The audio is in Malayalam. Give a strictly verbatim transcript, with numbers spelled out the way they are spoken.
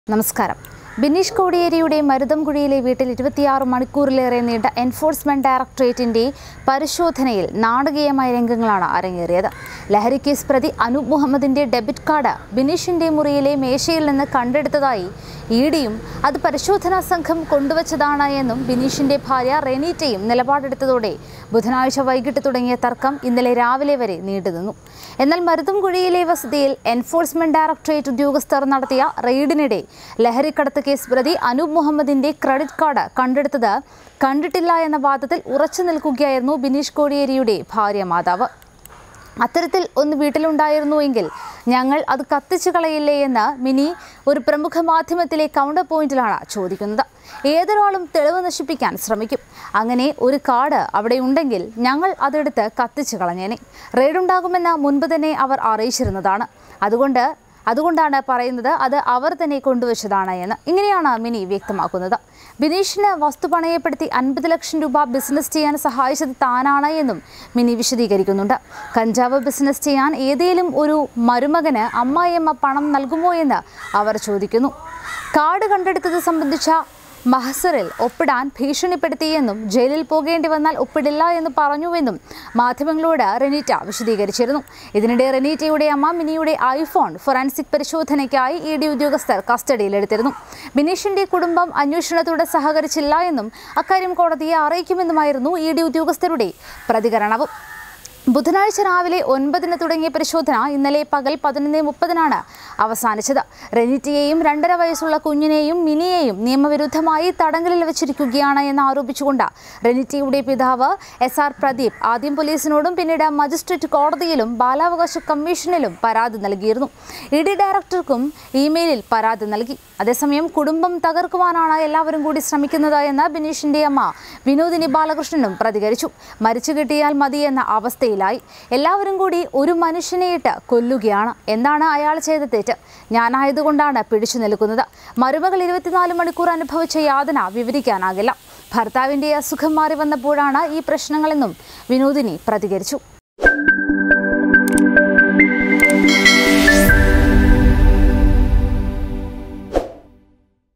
നമസ്കാരം. ബിനീഷ് കോടിയേരിയുടെ മരുതംകുഴിയിലെ വീട്ടിൽ ഇരുപത്തിയാറ് മണിക്കൂറിലേറെ നീണ്ട എൻഫോഴ്സ്മെന്റ് ഡയറക്ടറേറ്റിന്റെ പരിശോധനയിൽ നാടകീയമായ രംഗങ്ങളാണ് അരങ്ങേറിയത്. ലഹരി കേസ് പ്രതി അനൂപ് മുഹമ്മദിന്റെ ഡെബിറ്റ് കാർഡ് ബിനീഷിന്റെ മുറിയിലെ മേശയിൽ നിന്ന് കണ്ടെടുത്തതായി ഇ ഡിയും അത് പരിശോധനാ സംഘം കൊണ്ടുവച്ചതാണ് എന്നും ബിനീഷിന്റെ ഭാര്യ റെനീറ്റയും നിലപാടെടുത്തതോടെ ബുധനാഴ്ച വൈകിട്ട് തുടങ്ങിയ തർക്കം ഇന്നലെ രാവിലെ വരെ നീണ്ടുനിന്നു. എന്നാൽ മരുതംകുഴിയിലെ വസതിയിൽ എൻഫോഴ്സ്മെന്റ് ഡയറക്ടറേറ്റ് ഉദ്യോഗസ്ഥർ നടത്തിയ റെയ്ഡിനിടെ ലഹരിക്കടത്ത് കേസ് പ്രതി അനൂപ് മുഹമ്മദിന്റെ ക്രെഡിറ്റ് കാർഡ് കണ്ടെടുത്തത് കണ്ടിട്ടില്ല എന്ന വാദത്തിൽ ഉറച്ചു നിൽക്കുകയായിരുന്നു ബിനീഷ് കോടിയേരിയുടെ ഭാര്യ മാതാവ്. അത്തരത്തിൽ ഒന്ന് വീട്ടിലുണ്ടായിരുന്നുവെങ്കിൽ ഞങ്ങൾ അത് കത്തിച്ചു കളയില്ലേ എന്ന് മിനി ഒരു പ്രമുഖ മാധ്യമത്തിലെ കൗണ്ടർ പോയിന്റിലാണ് ചോദിക്കുന്നത്. ഏതൊരാളും തെളിവ് നശിപ്പിക്കാൻ ശ്രമിക്കും. അങ്ങനെ ഒരു കാർഡ് അവിടെ ഉണ്ടെങ്കിൽ ഞങ്ങൾ അതെടുത്ത് കത്തിച്ചു കളഞ്ഞേനെ. റെയ്ഡുണ്ടാകുമെന്ന് മുൻപ് തന്നെ അവർ അറിയിച്ചിരുന്നതാണ്. അതുകൊണ്ട് അതുകൊണ്ടാണ് പറയുന്നത് അത് അവർ തന്നെ കൊണ്ടുവച്ചതാണ് എന്ന്. ഇങ്ങനെയാണ് മിനി വ്യക്തമാക്കുന്നത്. ബിനീഷിന് വസ്തു പണയപ്പെടുത്തി അൻപത് ലക്ഷം രൂപ ബിസിനസ് ചെയ്യാൻ സഹായിച്ചത് താനാണ് എന്നും മിനി വിശദീകരിക്കുന്നുണ്ട്. കഞ്ചാവ് ബിസിനസ് ചെയ്യാൻ ഏതെങ്കിലും ഒരു മരുമകന് അമ്മായിയമ്മ പണം നൽകുമോ എന്ന് അവർ ചോദിക്കുന്നു. കാർഡ് കണ്ടെടുത്തത് സംബന്ധിച്ച മഹസറിൽ ഒപ്പിടാൻ ഭീഷണിപ്പെടുത്തിയെന്നും ജയിലിൽ പോകേണ്ടി വന്നാൽ ഒപ്പിടില്ല എന്ന് പറഞ്ഞുവെന്നും മാധ്യമങ്ങളോട് റെനീറ്റ വിശദീകരിച്ചിരുന്നു. ഇതിനിടെ റെനീറ്റയുടെ അമ്മ മിനിയുടെ ഐഫോൺ ഫോറൻസിക് പരിശോധനയ്ക്കായി ഇ ഡി ഉദ്യോഗസ്ഥർ കസ്റ്റഡിയിലെടുത്തിരുന്നു. ബിനീഷിന്റെ കുടുംബം അന്വേഷണത്തോട് സഹകരിച്ചില്ല എന്നും അക്കാര്യം കോടതിയെ അറിയിക്കുമെന്നുമായിരുന്നു ഇ ഡി ഉദ്യോഗസ്ഥരുടെ പ്രതികരണവും. ബുധനാഴ്ച രാവിലെ ഒൻപതിന് തുടങ്ങിയ പരിശോധന ഇന്നലെ പകൽ പതിനൊന്ന് മുപ്പതിനാണ് അവസാനിച്ചത്. റെനീറ്റയെയും രണ്ടര വയസ്സുള്ള കുഞ്ഞിനെയും മിനിയെയും നിയമവിരുദ്ധമായി തടങ്കലിൽ വെച്ചിരിക്കുകയാണ് എന്ന് ആരോപിച്ചുകൊണ്ട് റെനീറ്റയുടെ പിതാവ് എസ് ആർ പ്രദീപ് ആദ്യം പോലീസിനോടും പിന്നീട് മജിസ്ട്രേറ്റ് കോടതിയിലും ബാലാവകാശ കമ്മീഷനിലും പരാതി നൽകിയിരുന്നു. ഇ ഡി ഡയറക്ടർക്കും ഇമെയിലിൽ പരാതി നൽകി. അതേസമയം കുടുംബം തകർക്കുവാനാണ് എല്ലാവരും കൂടി ശ്രമിക്കുന്നത് എന്ന് ബിനീഷിന്റെ അമ്മ വിനോദിനി ബാലകൃഷ്ണനും പ്രതികരിച്ചു. മരിച്ചു കിട്ടിയാൽ മതി എന്ന അവസ്ഥയിലായി. എല്ലാവരും കൂടി ഒരു മനുഷ്യനെയിട്ട് കൊല്ലുകയാണ്. എന്താണ് അയാൾ ചെയ്ത തെറ്റ്? ഞാനായതുകൊണ്ടാണ് പിടിച്ചു നിൽക്കുന്നത്. മരുമകൾ ഇരുപത്തിനാല് മണിക്കൂർ അനുഭവിച്ച യാതന വിവരിക്കാനാകില്ല. ഭർത്താവിന്റെ അസുഖം മാറി വന്നപ്പോഴാണ് ഈ പ്രശ്നങ്ങളെന്നും വിനോദിനി പ്രതികരിച്ചു.